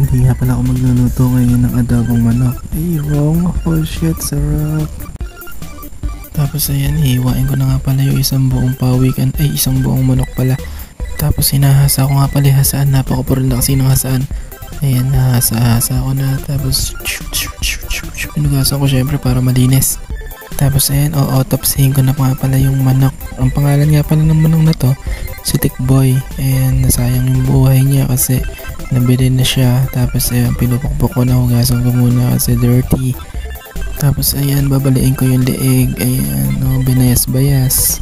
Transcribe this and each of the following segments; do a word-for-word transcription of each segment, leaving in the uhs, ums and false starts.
Hindi nga pala ako magluluto ngayon ng adobong manok. Ay, wrong. Oh shit, sarap. Tapos ayan, hiwain ko na nga pala yung isang buong pawikan. Ay, isang buong manok pala. Tapos hinahasa ko nga pala yung hasaan. Napaka-purol na kasi ng hasaan. Ayan, nahasa-hasa ko na. Tapos pinugasan ko syempre para malinis. Tapos ayan, o-autopsyhin ko na nga pala yung manok. Ang pangalan nga pala ng manok na to, si Tikboy. Ayan, nasayang yung buhay niya kasi nabili na siya. Tapos ayan, pinupukpok ko na, hugasan ko muna kasi dirty. Tapos ayan, babaliin ko yung leeg. Ayan, no, binayas-bayas.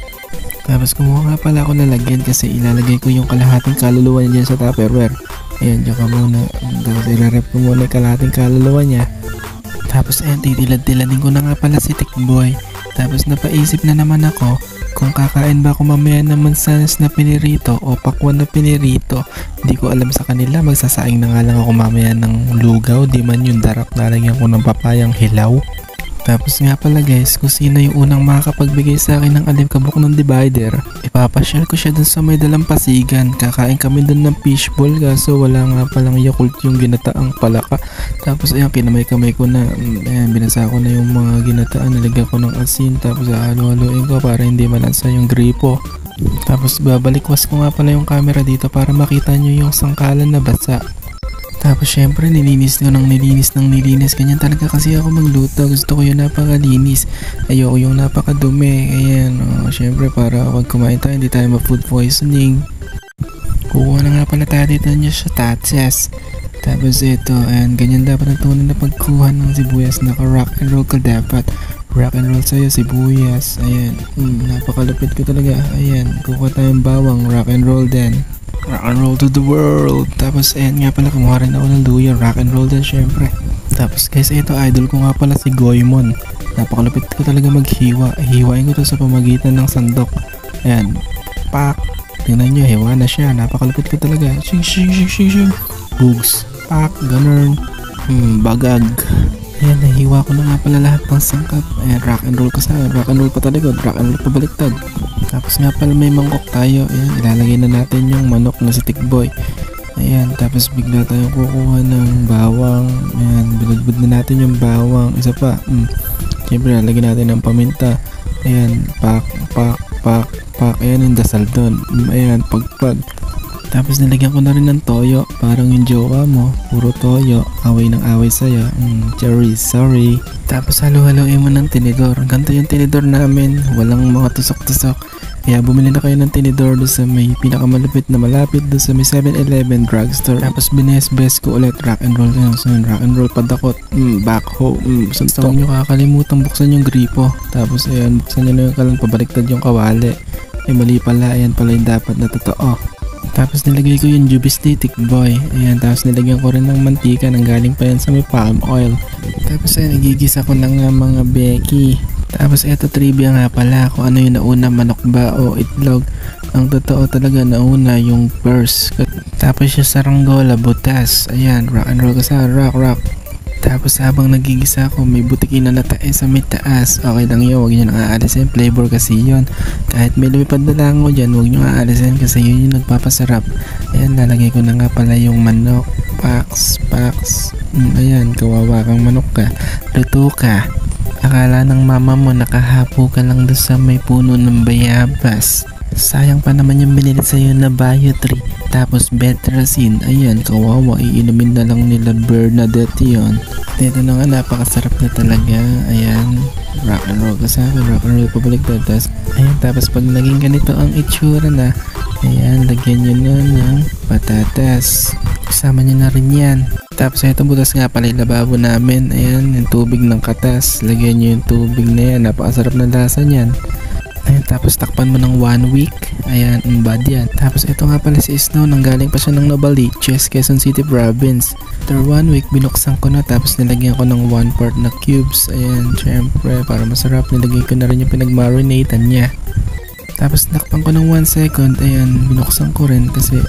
Tapos kumuha nga pala ako na lagyan kasi ilalagay ko yung kalahating kaluluwa niya dyan sa Tupperware. Ayan, dyan ka muna. Tapos ilarep ko muna yung kalahating kaluluwa niya. Tapos ayan, titilad-tiladin ko na nga pala si Tikboy. Tapos napaisip na naman ako kung kakain ba ako mamaya ng mansanas na pinirito o pakwan na pinirito. Hindi ko alam sa kanila, magsasaing na nga lang ako mamaya ng lugaw, di man yung darak, lalagyan ko ng papayang hilaw. Tapos nga pala guys, kung sino yung unang makakapagbigay sa akin ng alikabok ng divider, ipapasyal ko siya dun sa may dalampasigan. Kakain kami dun ng fishball kaso wala nga palang Yakult yung ginataang palaka. Tapos ayan, kinamay-kamay ko na, ayan, binasa ko na yung mga ginataan, nilagyan ko ng asin, tapos halo-haloin ko para hindi malansa yung gripo. Tapos babalikwas ko nga pala yung camera dito para makita nyo yung sangkalan na basa. Tapos syempre nilinis ko ng nilinis ng nilinis. Ganyan talaga kasi ako magluto. Gusto ko yung napakalinis. Ayoko yung napakadumi. Ayan, oh, syempre para pag kumain tayo hindi tayo ma-food poisoning. Kukuha na nga pala tayo dito niya sa tatsas. Tapos ito, ayan, ganyan dapat ang tunay na pagkuha ng sibuyas. Naka rock and roll ka dapat. Rock and roll sa'yo, sibuyas. Ayan, mm, napakalupit ko talaga. Ayan, kukuha tayong bawang. Rock and roll din. Rock and roll to the world. Tapos ayan nga pala, kumuha rin ako ng luya. Rock and roll din syempre. Tapos guys, ito idol ko nga pala si Goemon. Napakalupit ko talaga maghiwa. Hiwain ko to sa pamagitan ng sandok. Ayan, pak. Tingnan nyo, hiwa na siya. Napakalupit ko talaga. Shing shing shing shing shing. Bugs. Pak, ganun. Hmm, bagag. Ayan, nahiwa ko na nga pala lahat ng sangkap. Ayan, rock and roll ko sa rock and roll pa talaga. Rock and roll pa baliktad. Tapos nga pala may mangkok tayo. Ayan, ilalagay na natin yung manok na si Tikboy. Ayan, tapos bigla tayong kukuha ng bawang. Ayan, binudbud na natin yung bawang. Isa pa. Mm. Siyempre, lalagyan natin ng paminta. Ayan, pak, pak, pak, pak. Ayan yung dasal doon. Mm, ayan, pagpag. Tapos nilagyan ko na rin ng toyo. Parang yung jowa mo, puro toyo. Away ng away sa'yo. Mm, cherry, sorry. Tapos halo-haloin mo ng tinidor. Ganito yung tinidor namin. Walang mga tusok-tusok. Kaya bumili na kayo ng tinidor doon sa may pinakamalapit na malapit doon sa may seven eleven drugstore. Tapos bines-bes ko ulit rock and roll. Ayun, so rock and roll padakot. Mm, backhoe. Mm, suntok. Huwag nyo kakalimutan buksan yung gripo. Tapos ayan, buksan nyo na yung kalang pabaliktad yung kawali. Ay mali pala. Ayan pala yung dapat na totoo. Tapos nilagay ko yung Jubis ni Tikboy. Ayan, tapos nilagyan ko rin ng mantika nang galing pa yan sa may palm oil. Tapos ayan, nagigisa ko na nga mga Becky. Tapos eto trivia nga pala kung ano yung nauna, manok ba o itlog. Ang totoo talaga nauna yung purse. Tapos yung saranggola, butas. Ayan, rock and roll ka sa rock rock. Tapos habang nagigisa ako, may butikin na natae sa may taas. Okay lang yun, huwag nyo nang aalisin. Flavor kasi yun. Kahit may lumipad na lang mo dyan, huwag nyo aalisin kasi yun yung nagpapasarap. Ayan, lalagay ko na nga pala yung manok. Paks, paks. Mm, ayan, kawawa kang manok ka. Luto ka. Akala ng mama mo nakahapo ka lang doon sa may puno ng bayabas. Sayang pa naman yung binili sa'yo na Biotree. Tapos Betracin. Ayan, kawawa. Iinumin na lang nila Bernadette yun. Dito na nga, napakasarap na talaga. Ayan, rock and roll ka sa akin. Rock and roll pabaliktad. Tapos, ayan, tapos pag naging ganito ang itsura na, ayan, lagyan nyo na ng patatas. Kasama nyo na rin yan. Tapos ito butas nga pala yung lababo namin. Ayan, yung tubig ng katas. Lagyan nyo yung tubig na yan. Napakasarap na lasa niyan. Ayan, tapos takpan mo ng one week. Ayan, ang bad yan. Tapos ito nga pala si Snow. Nanggaling pa siya ng Novaliches, Quezon City Province. After one week, binuksan ko na. Tapos nilagyan ko ng one part na cubes. Ayan, syempre, para masarap. Nilagyan ko na rin yung pinag-marinatean niya. Tapos nakpan ko ng one second. Ayan, binuksan ko rin kasi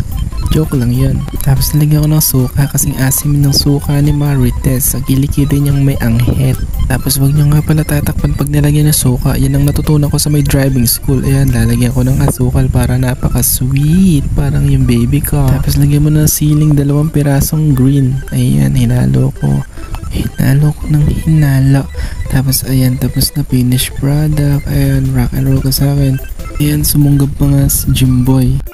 Joke lang yun. Tapos nalagyan ko ng suka kasing asim ng suka ni Marites sa kilikili niyang may anghet. Tapos wag niyo nga pala tatakpan pag nilagyan ng suka. Yan ang natutunan ko sa may driving school. Ayan, lalagyan ko ng asukal para napaka-sweet. Parang yung baby ko. Tapos lagyan mo ng siling dalawang pirasong green. Ayan, hinalo ko. Hinalo ko ng hinalo. Tapos ayan, tapos na finished product. Ayan, rock and roll ka sa akin. Ayan, sumunggab pa nga si Jimboy.